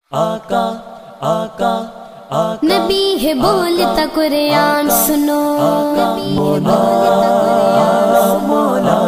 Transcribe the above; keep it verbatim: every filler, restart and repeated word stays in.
आका आका आका नबी है बोलता कुरान सुनो, नबी है बोलता कुरान सुनो। मौला